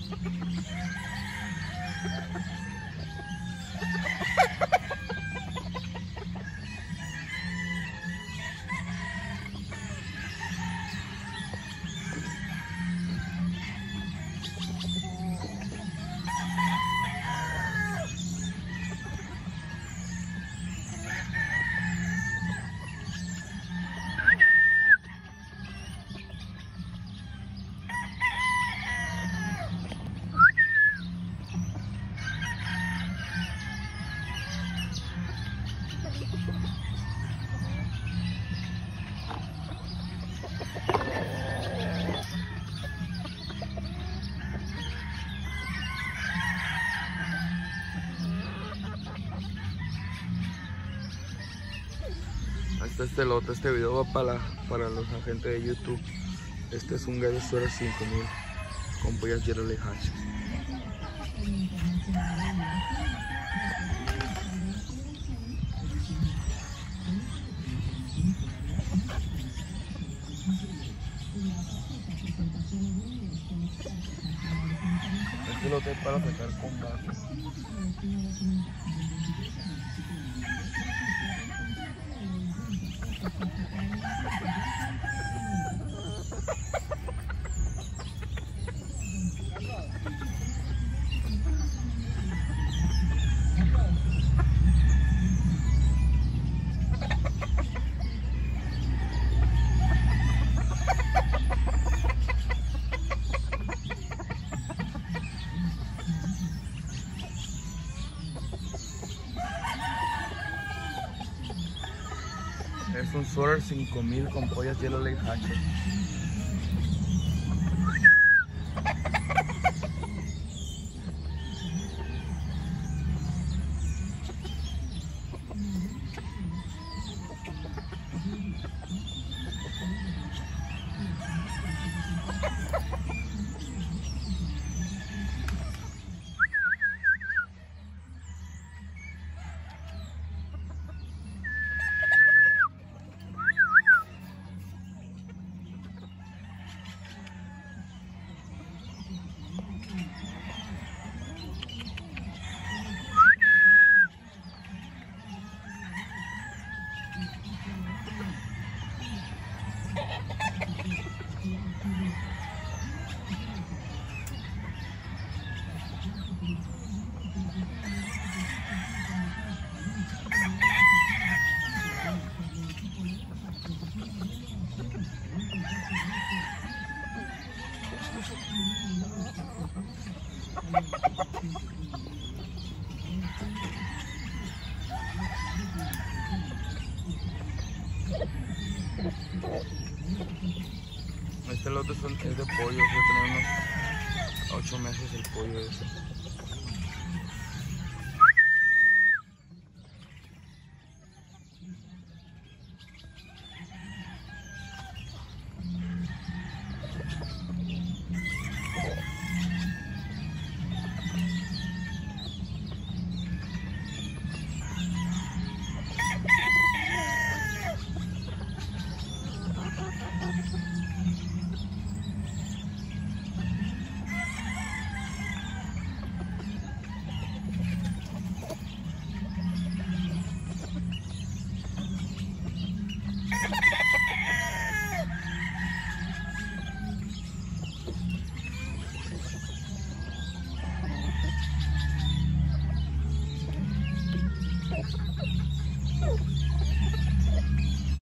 Este lote, este video va para los agentes de YouTube. Este es un gallo Sweater 5000 con pollas Yellow Lake Hatch. Este lote es para sacar combate. Es un Sweater 5000 con pollas Yellow Lake Hatch. Este lote es de pollo, va a tener unos 8 meses el pollo ese.